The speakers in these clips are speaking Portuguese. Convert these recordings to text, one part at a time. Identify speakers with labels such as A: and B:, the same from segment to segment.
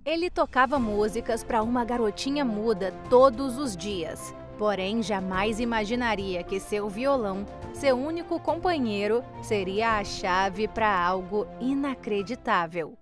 A: Ele tocava músicas para uma garotinha muda todos os dias, porém jamais imaginaria que seu violão, seu único companheiro, seria a chave para algo inacreditável.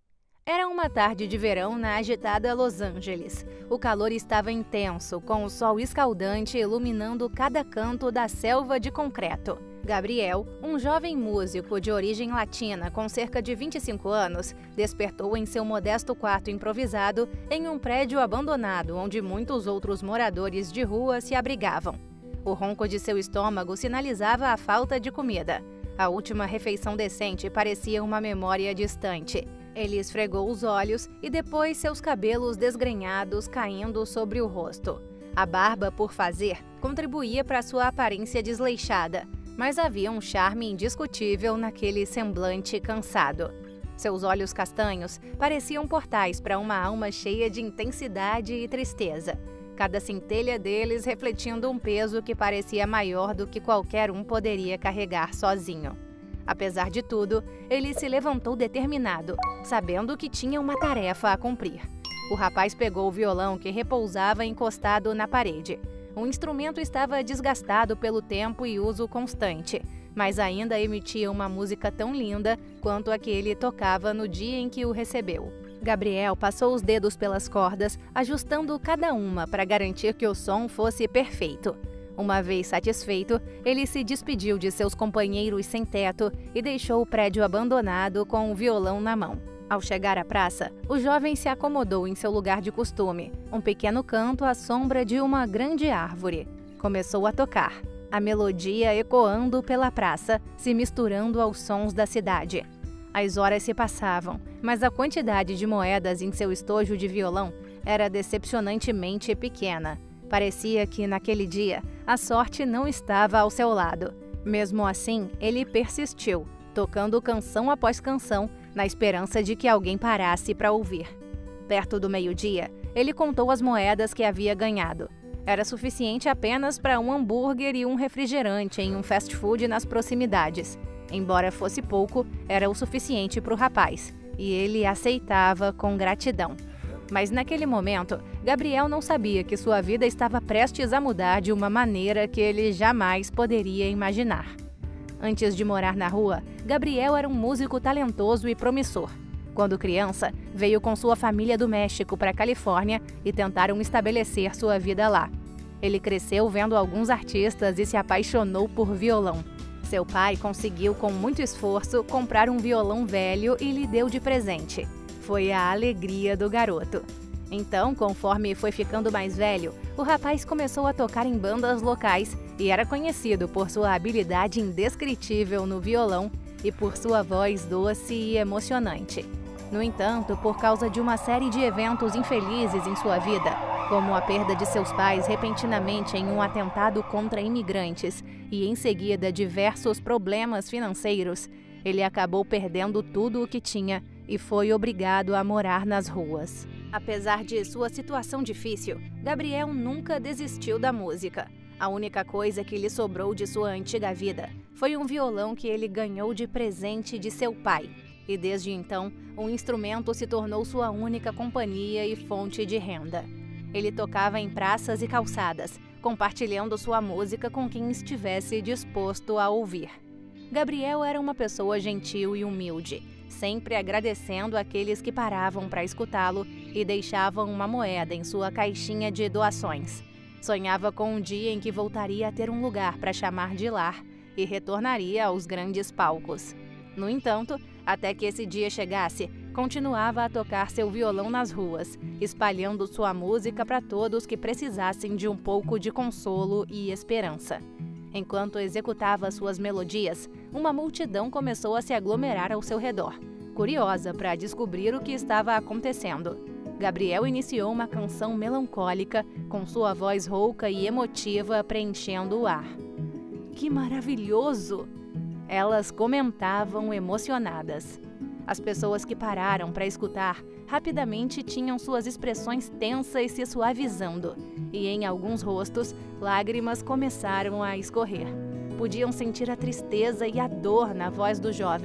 A: Era uma tarde de verão na agitada Los Angeles. O calor estava intenso, com o sol escaldante iluminando cada canto da selva de concreto. Gabriel, um jovem músico de origem latina com cerca de 25 anos, despertou em seu modesto quarto improvisado em um prédio abandonado onde muitos outros moradores de rua se abrigavam. O ronco de seu estômago sinalizava a falta de comida. A última refeição decente parecia uma memória distante. Ele esfregou os olhos e depois seus cabelos desgrenhados caindo sobre o rosto. A barba por fazer contribuía para sua aparência desleixada, mas havia um charme indiscutível naquele semblante cansado. Seus olhos castanhos pareciam portais para uma alma cheia de intensidade e tristeza, cada centelha deles refletindo um peso que parecia maior do que qualquer um poderia carregar sozinho. Apesar de tudo, ele se levantou determinado, sabendo que tinha uma tarefa a cumprir. O rapaz pegou o violão que repousava encostado na parede. O instrumento estava desgastado pelo tempo e uso constante, mas ainda emitia uma música tão linda quanto a que ele tocava no dia em que o recebeu. Gabriel passou os dedos pelas cordas, ajustando cada uma para garantir que o som fosse perfeito. Uma vez satisfeito, ele se despediu de seus companheiros sem teto e deixou o prédio abandonado com o violão na mão. Ao chegar à praça, o jovem se acomodou em seu lugar de costume, um pequeno canto à sombra de uma grande árvore. Começou a tocar, a melodia ecoando pela praça, se misturando aos sons da cidade. As horas se passavam, mas a quantidade de moedas em seu estojo de violão era decepcionantemente pequena. Parecia que, naquele dia, a sorte não estava ao seu lado. Mesmo assim, ele persistiu, tocando canção após canção, na esperança de que alguém parasse para ouvir. Perto do meio-dia, ele contou as moedas que havia ganhado. Era suficiente apenas para um hambúrguer e um refrigerante em um fast food nas proximidades. Embora fosse pouco, era o suficiente para o rapaz, e ele aceitava com gratidão. Mas naquele momento, Gabriel não sabia que sua vida estava prestes a mudar de uma maneira que ele jamais poderia imaginar. Antes de morar na rua, Gabriel era um músico talentoso e promissor. Quando criança, veio com sua família do México para a Califórnia e tentaram estabelecer sua vida lá. Ele cresceu vendo alguns artistas e se apaixonou por violão. Seu pai conseguiu, com muito esforço, comprar um violão velho e lhe deu de presente. Foi a alegria do garoto. Então, conforme foi ficando mais velho, o rapaz começou a tocar em bandas locais e era conhecido por sua habilidade indescritível no violão e por sua voz doce e emocionante. No entanto, por causa de uma série de eventos infelizes em sua vida, como a perda de seus pais repentinamente em um atentado contra imigrantes e, em seguida, diversos problemas financeiros, ele acabou perdendo tudo o que tinha e foi obrigado a morar nas ruas. Apesar de sua situação difícil, Gabriel nunca desistiu da música. A única coisa que lhe sobrou de sua antiga vida foi um violão que ele ganhou de presente de seu pai. E desde então, o instrumento se tornou sua única companhia e fonte de renda. Ele tocava em praças e calçadas, compartilhando sua música com quem estivesse disposto a ouvir. Gabriel era uma pessoa gentil e humilde, sempre agradecendo aqueles que paravam para escutá-lo e deixavam uma moeda em sua caixinha de doações. Sonhava com um dia em que voltaria a ter um lugar para chamar de lar e retornaria aos grandes palcos. No entanto, até que esse dia chegasse, continuava a tocar seu violão nas ruas, espalhando sua música para todos que precisassem de um pouco de consolo e esperança. Enquanto executava suas melodias, uma multidão começou a se aglomerar ao seu redor, curiosa para descobrir o que estava acontecendo. Gabriel iniciou uma canção melancólica, com sua voz rouca e emotiva preenchendo o ar. "Que maravilhoso!" Elas comentavam emocionadas. As pessoas que pararam para escutar rapidamente tinham suas expressões tensas se suavizando, e em alguns rostos, lágrimas começaram a escorrer. Podiam sentir a tristeza e a dor na voz do jovem,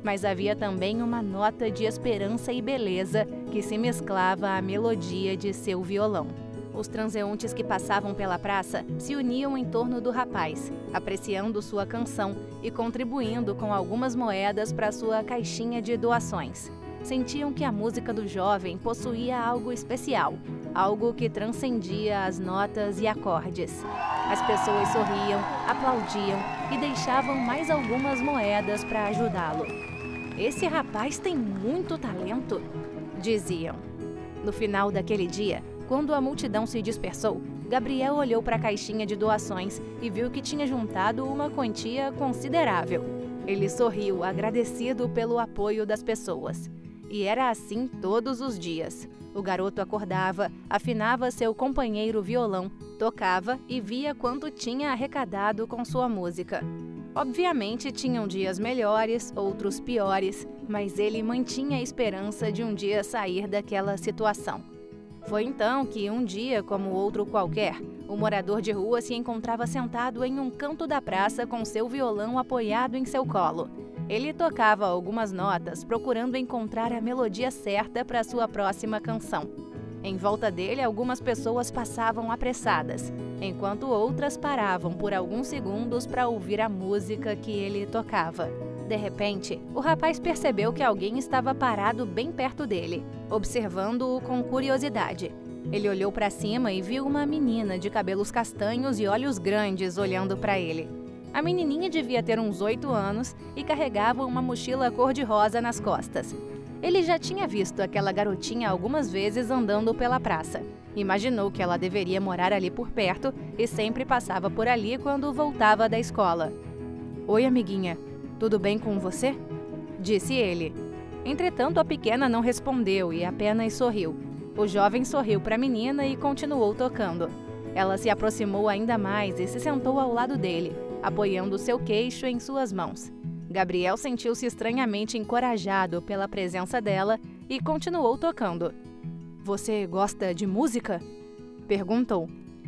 A: mas havia também uma nota de esperança e beleza que se mesclava à melodia de seu violão. Os transeuntes que passavam pela praça se uniam em torno do rapaz, apreciando sua canção e contribuindo com algumas moedas para sua caixinha de doações. Sentiam que a música do jovem possuía algo especial, algo que transcendia as notas e acordes. As pessoas sorriam, aplaudiam e deixavam mais algumas moedas para ajudá-lo. "Esse rapaz tem muito talento", diziam. No final daquele dia, quando a multidão se dispersou, Gabriel olhou para a caixinha de doações e viu que tinha juntado uma quantia considerável. Ele sorriu, agradecido pelo apoio das pessoas. E era assim todos os dias. O garoto acordava, afinava seu companheiro violão, tocava e via quanto tinha arrecadado com sua música. Obviamente tinham dias melhores, outros piores, mas ele mantinha a esperança de um dia sair daquela situação. Foi então que, um dia como outro qualquer, o morador de rua se encontrava sentado em um canto da praça com seu violão apoiado em seu colo. Ele tocava algumas notas, procurando encontrar a melodia certa para sua próxima canção. Em volta dele, algumas pessoas passavam apressadas, enquanto outras paravam por alguns segundos para ouvir a música que ele tocava. De repente, o rapaz percebeu que alguém estava parado bem perto dele, observando-o com curiosidade. Ele olhou para cima e viu uma menina de cabelos castanhos e olhos grandes olhando para ele. A menininha devia ter uns 8 anos e carregava uma mochila cor-de-rosa nas costas. Ele já tinha visto aquela garotinha algumas vezes andando pela praça. Imaginou que ela deveria morar ali por perto e sempre passava por ali quando voltava da escola. "Oi, amiguinha. Tudo bem com você?", disse ele. Entretanto, a pequena não respondeu e apenas sorriu. O jovem sorriu para a menina e continuou tocando. Ela se aproximou ainda mais e se sentou ao lado dele, apoiando seu queixo em suas mãos. Gabriel sentiu-se estranhamente encorajado pela presença dela e continuou tocando. "Você gosta de música?", perguntou.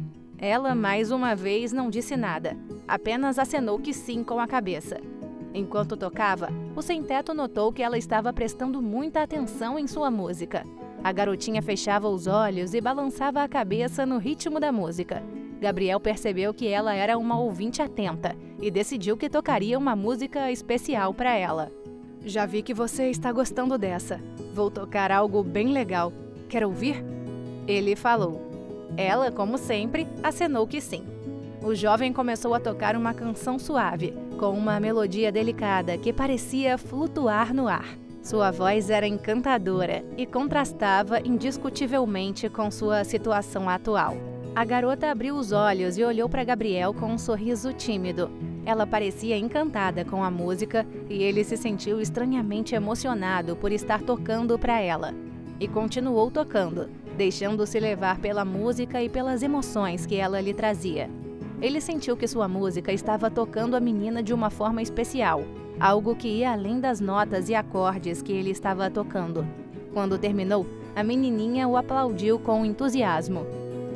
A: Ela, mais uma vez, não disse nada, apenas acenou que sim com a cabeça. Enquanto tocava, o sem-teto notou que ela estava prestando muita atenção em sua música. A garotinha fechava os olhos e balançava a cabeça no ritmo da música. Gabriel percebeu que ela era uma ouvinte atenta e decidiu que tocaria uma música especial para ela. "Já vi que você está gostando dessa. Vou tocar algo bem legal. Quer ouvir?", ele falou. Ela, como sempre, acenou que sim. O jovem começou a tocar uma canção suave, com uma melodia delicada que parecia flutuar no ar. Sua voz era encantadora e contrastava indiscutivelmente com sua situação atual. A garota abriu os olhos e olhou para Gabriel com um sorriso tímido. Ela parecia encantada com a música e ele se sentiu estranhamente emocionado por estar tocando para ela. E continuou tocando, deixando-se levar pela música e pelas emoções que ela lhe trazia. Ele sentiu que sua música estava tocando a menina de uma forma especial, algo que ia além das notas e acordes que ele estava tocando. Quando terminou, a menininha o aplaudiu com entusiasmo.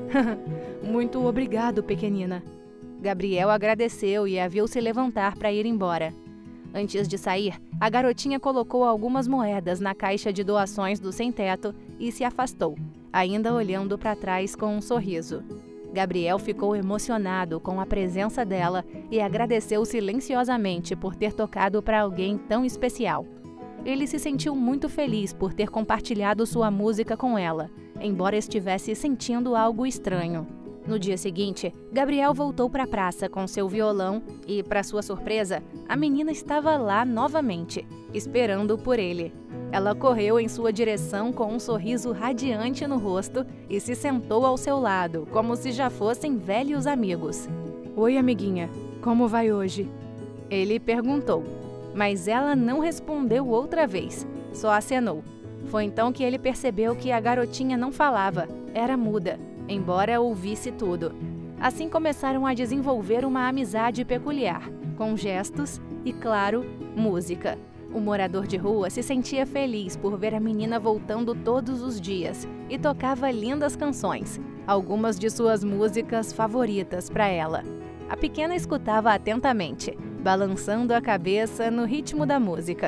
A: "Muito obrigado, pequenina." Gabriel agradeceu e a viu se levantar para ir embora. Antes de sair, a garotinha colocou algumas moedas na caixa de doações do sem-teto e se afastou, ainda olhando para trás com um sorriso. Gabriel ficou emocionado com a presença dela e agradeceu silenciosamente por ter tocado para alguém tão especial. Ele se sentiu muito feliz por ter compartilhado sua música com ela, embora estivesse sentindo algo estranho. No dia seguinte, Gabriel voltou para a praça com seu violão e, para sua surpresa, a menina estava lá novamente, esperando por ele. Ela correu em sua direção com um sorriso radiante no rosto e se sentou ao seu lado, como se já fossem velhos amigos. "Oi, amiguinha, como vai hoje?", ele perguntou. Mas ela não respondeu outra vez, só acenou. Foi então que ele percebeu que a garotinha não falava, era muda, embora ouvisse tudo. Assim começaram a desenvolver uma amizade peculiar, com gestos e, claro, música. O morador de rua se sentia feliz por ver a menina voltando todos os dias e tocava lindas canções, algumas de suas músicas favoritas para ela. A pequena escutava atentamente, balançando a cabeça no ritmo da música.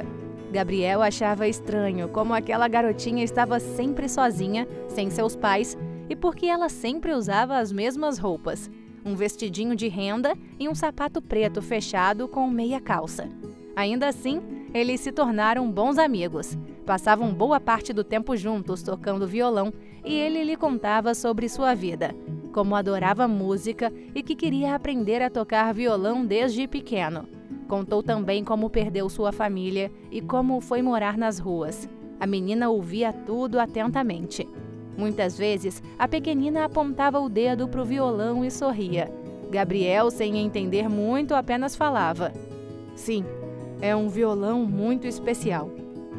A: Gabriel achava estranho como aquela garotinha estava sempre sozinha, sem seus pais, e porque ela sempre usava as mesmas roupas, um vestidinho de renda e um sapato preto fechado com meia calça. Ainda assim, eles se tornaram bons amigos. Passavam boa parte do tempo juntos tocando violão e ele lhe contava sobre sua vida, como adorava música e que queria aprender a tocar violão desde pequeno. Contou também como perdeu sua família e como foi morar nas ruas. A menina ouvia tudo atentamente. Muitas vezes, a pequenina apontava o dedo para o violão e sorria. Gabriel, sem entender muito, apenas falava: "Sim, é um violão muito especial."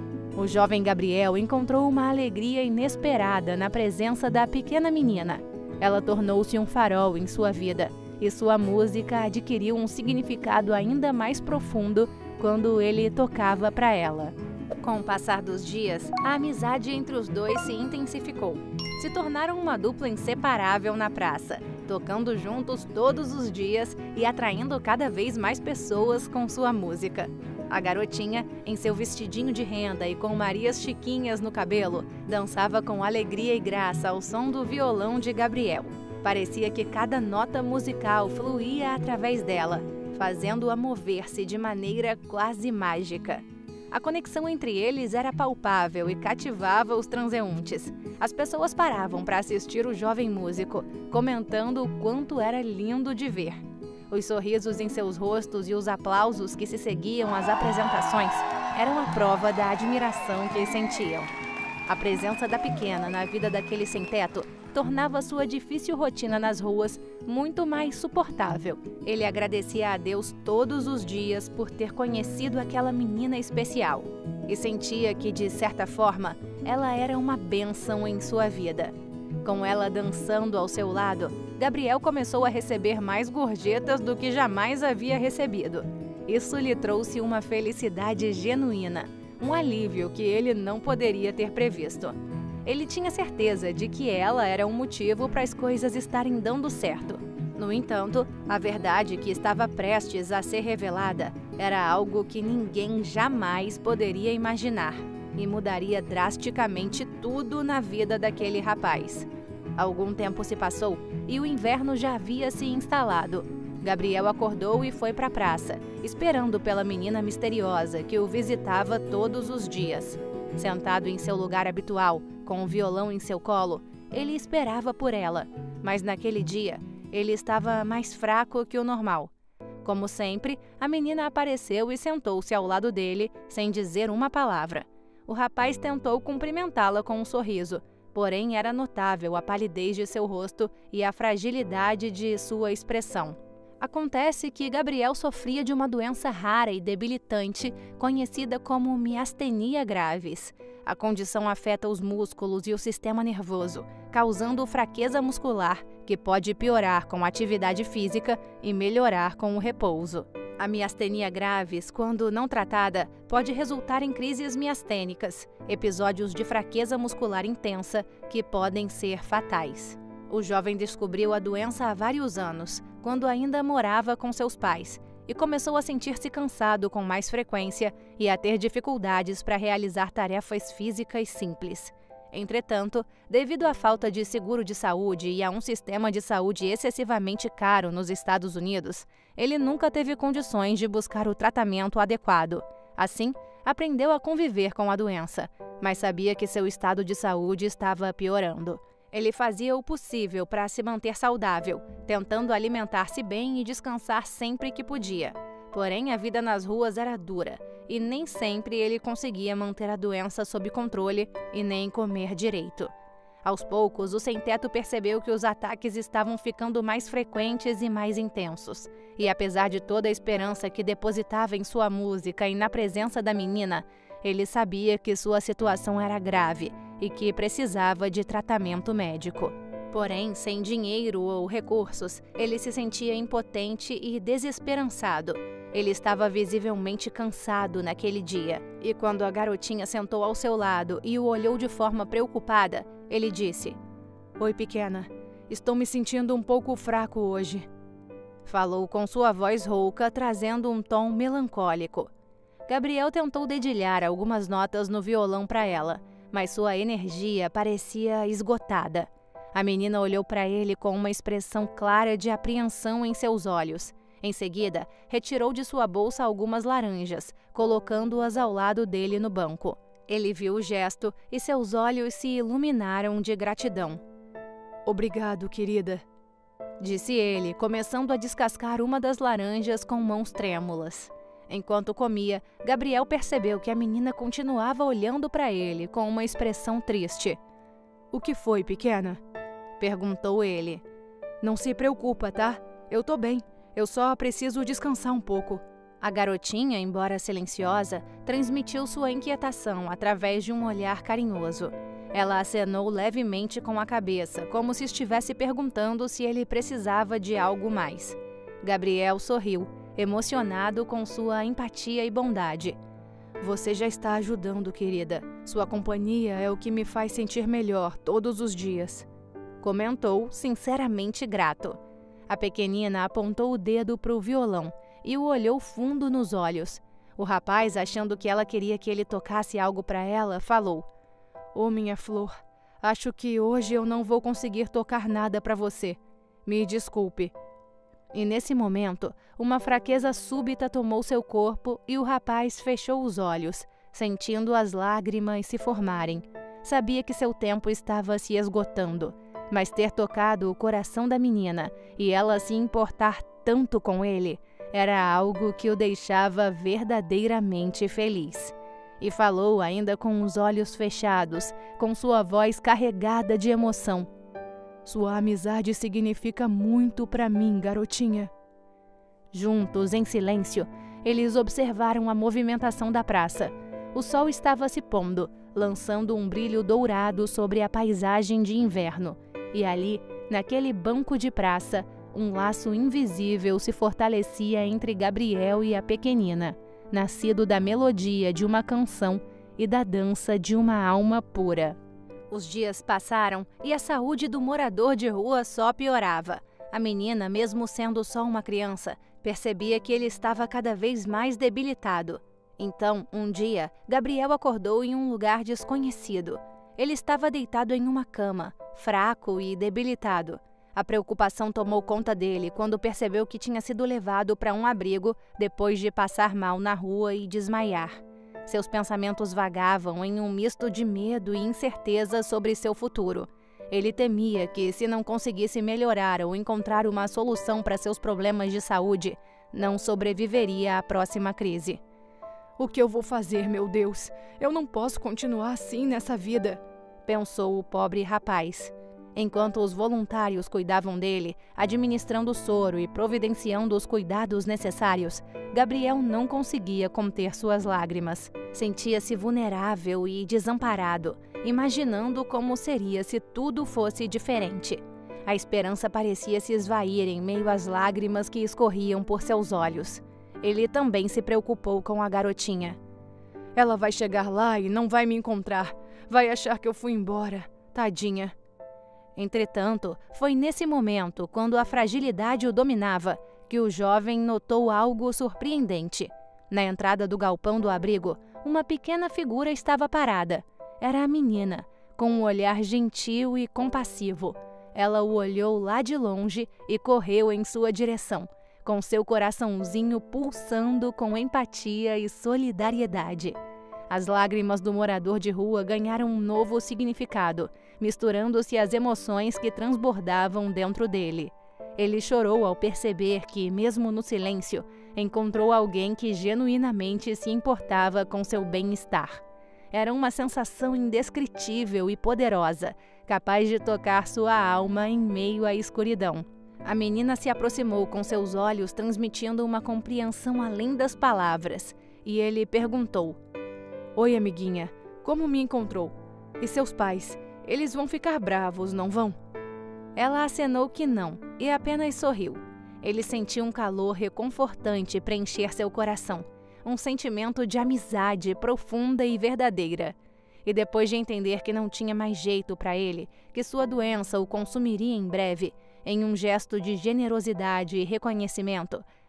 A: O jovem Gabriel encontrou uma alegria inesperada na presença da pequena menina. Ela tornou-se um farol em sua vida, e sua música adquiriu um significado ainda mais profundo quando ele tocava para ela. Com o passar dos dias, a amizade entre os dois se intensificou. Se tornaram uma dupla inseparável na praça, tocando juntos todos os dias e atraindo cada vez mais pessoas com sua música. A garotinha, em seu vestidinho de renda e com Marias chiquinhas no cabelo, dançava com alegria e graça ao som do violão de Gabriel. Parecia que cada nota musical fluía através dela, fazendo-a mover-se de maneira quase mágica. A conexão entre eles era palpável e cativava os transeuntes. As pessoas paravam para assistir o jovem músico, comentando o quanto era lindo de ver. Os sorrisos em seus rostos e os aplausos que se seguiam às apresentações eram a prova da admiração que sentiam. A presença da pequena na vida daquele sem-teto tornava sua difícil rotina nas ruas muito mais suportável. Ele agradecia a Deus todos os dias por ter conhecido aquela menina especial e sentia que, de certa forma, ela era uma bênção em sua vida. Com ela dançando ao seu lado, Gabriel começou a receber mais gorjetas do que jamais havia recebido. Isso lhe trouxe uma felicidade genuína, um alívio que ele não poderia ter previsto. Ele tinha certeza de que ela era um motivo para as coisas estarem dando certo. No entanto, a verdade que estava prestes a ser revelada era algo que ninguém jamais poderia imaginar e mudaria drasticamente tudo na vida daquele rapaz. Algum tempo se passou e o inverno já havia se instalado. Gabriel acordou e foi para a praça, esperando pela menina misteriosa que o visitava todos os dias. Sentado em seu lugar habitual, com o violão em seu colo, ele esperava por ela, mas naquele dia ele estava mais fraco que o normal. Como sempre, a menina apareceu e sentou-se ao lado dele, sem dizer uma palavra. O rapaz tentou cumprimentá-la com um sorriso, porém era notável a palidez de seu rosto e a fragilidade de sua expressão. Acontece que Gabriel sofria de uma doença rara e debilitante, conhecida como miastenia gravis. A condição afeta os músculos e o sistema nervoso, causando fraqueza muscular, que pode piorar com atividade física e melhorar com o repouso. A miastenia gravis, quando não tratada, pode resultar em crises miastênicas, episódios de fraqueza muscular intensa que podem ser fatais. O jovem descobriu a doença há vários anos, quando ainda morava com seus pais, e começou a sentir-se cansado com mais frequência e a ter dificuldades para realizar tarefas físicas simples. Entretanto, devido à falta de seguro de saúde e a um sistema de saúde excessivamente caro nos Estados Unidos, ele nunca teve condições de buscar o tratamento adequado. Assim, aprendeu a conviver com a doença, mas sabia que seu estado de saúde estava piorando. Ele fazia o possível para se manter saudável, tentando alimentar-se bem e descansar sempre que podia. Porém, a vida nas ruas era dura e nem sempre ele conseguia manter a doença sob controle e nem comer direito. Aos poucos, o sem-teto percebeu que os ataques estavam ficando mais frequentes e mais intensos. E apesar de toda a esperança que depositava em sua música e na presença da menina, ele sabia que sua situação era grave e que precisava de tratamento médico. Porém, sem dinheiro ou recursos, ele se sentia impotente e desesperançado. Ele estava visivelmente cansado naquele dia, e quando a garotinha sentou ao seu lado e o olhou de forma preocupada, ele disse: "Oi, pequena, estou me sentindo um pouco fraco hoje." Falou com sua voz rouca, trazendo um tom melancólico. Gabriel tentou dedilhar algumas notas no violão para ela, mas sua energia parecia esgotada. A menina olhou para ele com uma expressão clara de apreensão em seus olhos. Em seguida, retirou de sua bolsa algumas laranjas, colocando-as ao lado dele no banco. Ele viu o gesto e seus olhos se iluminaram de gratidão. "Obrigado, querida", disse ele, começando a descascar uma das laranjas com mãos trêmulas. Enquanto comia, Gabriel percebeu que a menina continuava olhando para ele com uma expressão triste. "O que foi, pequena?" perguntou ele. "Não se preocupa, tá? Eu tô bem. Eu só preciso descansar um pouco." A garotinha, embora silenciosa, transmitiu sua inquietação através de um olhar carinhoso. Ela acenou levemente com a cabeça, como se estivesse perguntando se ele precisava de algo mais. Gabriel sorriu, emocionado com sua empatia e bondade. "Você já está ajudando, querida. Sua companhia é o que me faz sentir melhor todos os dias", comentou, sinceramente grato. A pequenina apontou o dedo para o violão e o olhou fundo nos olhos. O rapaz, achando que ela queria que ele tocasse algo para ela, falou: "Ô, minha flor, acho que hoje eu não vou conseguir tocar nada para você. Me desculpe." E nesse momento, uma fraqueza súbita tomou seu corpo e o rapaz fechou os olhos, sentindo as lágrimas se formarem. Sabia que seu tempo estava se esgotando, mas ter tocado o coração da menina e ela se importar tanto com ele era algo que o deixava verdadeiramente feliz. E falou ainda com os olhos fechados, com sua voz carregada de emoção: "Sua amizade significa muito para mim, garotinha." Juntos, em silêncio, eles observaram a movimentação da praça. O sol estava se pondo, lançando um brilho dourado sobre a paisagem de inverno. E ali, naquele banco de praça, um laço invisível se fortalecia entre Gabriel e a pequenina, nascido da melodia de uma canção e da dança de uma alma pura. Os dias passaram e a saúde do morador de rua só piorava. A menina, mesmo sendo só uma criança, percebia que ele estava cada vez mais debilitado. Então, um dia, Gabriel acordou em um lugar desconhecido. Ele estava deitado em uma cama, fraco e debilitado. A preocupação tomou conta dele quando percebeu que tinha sido levado para um abrigo depois de passar mal na rua e desmaiar. Seus pensamentos vagavam em um misto de medo e incerteza sobre seu futuro. Ele temia que, se não conseguisse melhorar ou encontrar uma solução para seus problemas de saúde, não sobreviveria à próxima crise. "O que eu vou fazer, meu Deus? Eu não posso continuar assim nessa vida", pensou o pobre rapaz. Enquanto os voluntários cuidavam dele, administrando o soro e providenciando os cuidados necessários, Gabriel não conseguia conter suas lágrimas. Sentia-se vulnerável e desamparado, imaginando como seria se tudo fosse diferente. A esperança parecia se esvair em meio às lágrimas que escorriam por seus olhos. Ele também se preocupou com a garotinha. "Ela vai chegar lá e não vai me encontrar. Vai achar que eu fui embora. Tadinha." Entretanto, foi nesse momento, quando a fragilidade o dominava, que o jovem notou algo surpreendente. Na entrada do galpão do abrigo, uma pequena figura estava parada. Era a menina, com um olhar gentil e compassivo. Ela o olhou lá de longe e correu em sua direção, com seu coraçãozinho pulsando com empatia e solidariedade. As lágrimas do morador de rua ganharam um novo significado, misturando-se às emoções que transbordavam dentro dele. Ele chorou ao perceber que, mesmo no silêncio, encontrou alguém que genuinamente se importava com seu bem-estar. Era uma sensação indescritível e poderosa, capaz de tocar sua alma em meio à escuridão. A menina se aproximou com seus olhos transmitindo uma compreensão além das palavras, e ele perguntou: "Oi, amiguinha, como me encontrou? E seus pais? Eles vão ficar bravos, não vão?" Ela acenou que não, e apenas sorriu. Ele sentiu um calor reconfortante preencher seu coração, um sentimento de amizade profunda e verdadeira. E depois de entender que não tinha mais jeito para ele, que sua doença o consumiria em breve, em um gesto de generosidade e reconhecimento,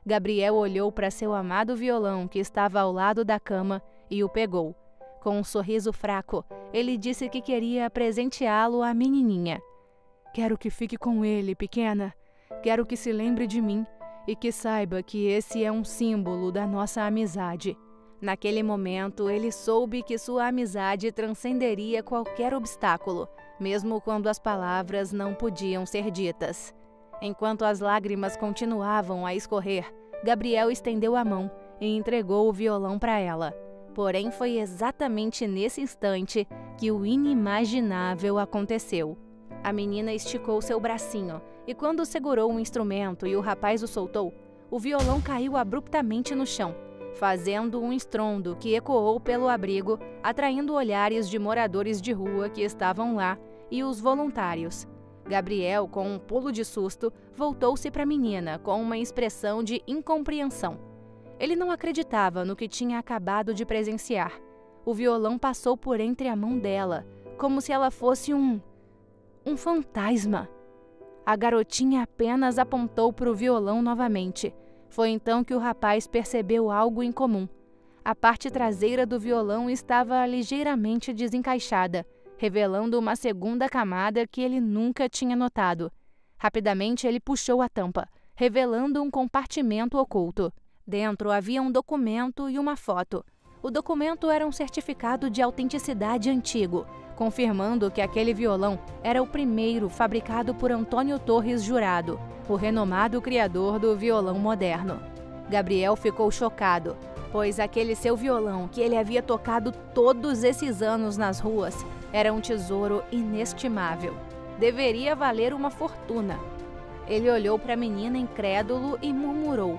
A: Gabriel olhou para seu amado violão que estava ao lado da cama e o pegou. Com um sorriso fraco, ele disse que queria presenteá-lo à menininha. Quero que fique com ele, pequena. Quero que se lembre de mim e que saiba que esse é um símbolo da nossa amizade. Naquele momento, ele soube que sua amizade transcenderia qualquer obstáculo, mesmo quando as palavras não podiam ser ditas. Enquanto as lágrimas continuavam a escorrer, Gabriel estendeu a mão e entregou o violão para ela. Porém, foi exatamente nesse instante que o inimaginável aconteceu. A menina esticou seu bracinho e, quando segurou o instrumento e o rapaz o soltou, o violão caiu abruptamente no chão, fazendo um estrondo que ecoou pelo abrigo, atraindo olhares de moradores de rua que estavam lá e os voluntários. Gabriel, com um pulo de susto, voltou-se para a menina com uma expressão de incompreensão. Ele não acreditava no que tinha acabado de presenciar. O violão passou por entre a mão dela, como se ela fosse um fantasma. A garotinha apenas apontou para o violão novamente. Foi então que o rapaz percebeu algo incomum. A parte traseira do violão estava ligeiramente desencaixada, revelando uma segunda camada que ele nunca tinha notado. Rapidamente ele puxou a tampa, revelando um compartimento oculto. Dentro havia um documento e uma foto. O documento era um certificado de autenticidade antigo, confirmando que aquele violão era o primeiro fabricado por Antônio Torres Jurado, o renomado criador do violão moderno. Gabriel ficou chocado, pois aquele seu violão que ele havia tocado todos esses anos nas ruas era um tesouro inestimável. Deveria valer uma fortuna. Ele olhou para a menina incrédulo e murmurou: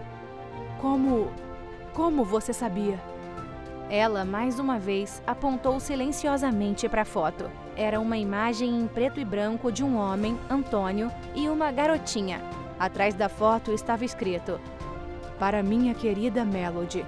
A: Como você sabia? Ela, mais uma vez, apontou silenciosamente para a foto. Era uma imagem em preto e branco de um homem, Antônio, e uma garotinha. Atrás da foto estava escrito: Para minha querida Melody,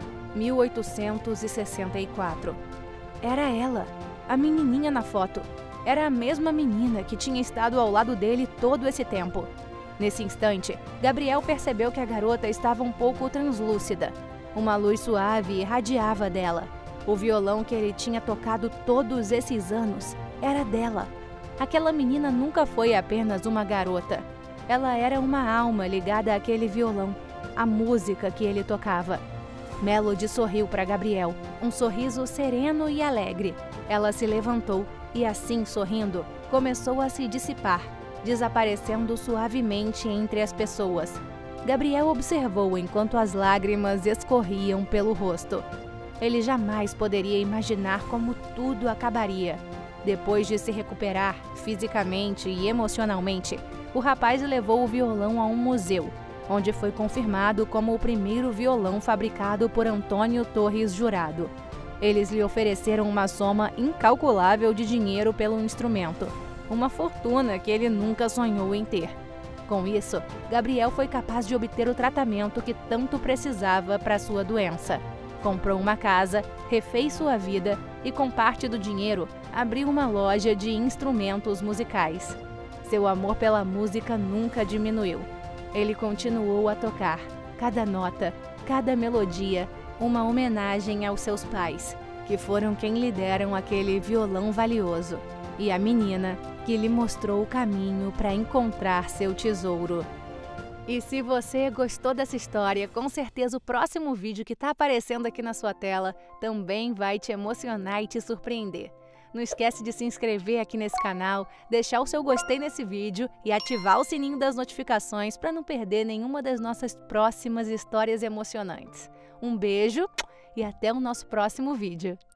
A: 1864. Era ela, a menininha na foto. Era a mesma menina que tinha estado ao lado dele todo esse tempo. Nesse instante, Gabriel percebeu que a garota estava um pouco translúcida. Uma luz suave irradiava dela. O violão que ele tinha tocado todos esses anos era dela. Aquela menina nunca foi apenas uma garota. Ela era uma alma ligada àquele violão, à música que ele tocava. Melody sorriu para Gabriel, um sorriso sereno e alegre. Ela se levantou e, assim sorrindo, começou a se dissipar, desaparecendo suavemente entre as pessoas. Gabriel observou enquanto as lágrimas escorriam pelo rosto. Ele jamais poderia imaginar como tudo acabaria. Depois de se recuperar fisicamente e emocionalmente, o rapaz levou o violão a um museu, onde foi confirmado como o primeiro violão fabricado por Antônio Torres Jurado. Eles lhe ofereceram uma soma incalculável de dinheiro pelo instrumento, uma fortuna que ele nunca sonhou em ter. Com isso, Gabriel foi capaz de obter o tratamento que tanto precisava para sua doença. Comprou uma casa, refez sua vida e, com parte do dinheiro, abriu uma loja de instrumentos musicais. Seu amor pela música nunca diminuiu. Ele continuou a tocar, cada nota, cada melodia, uma homenagem aos seus pais, que foram quem lhe deram aquele violão valioso, e a menina que lhe mostrou o caminho para encontrar seu tesouro. E se você gostou dessa história, com certeza o próximo vídeo que está aparecendo aqui na sua tela também vai te emocionar e te surpreender. Não esquece de se inscrever aqui nesse canal, deixar o seu gostei nesse vídeo e ativar o sininho das notificações para não perder nenhuma das nossas próximas histórias emocionantes. Um beijo e até o nosso próximo vídeo.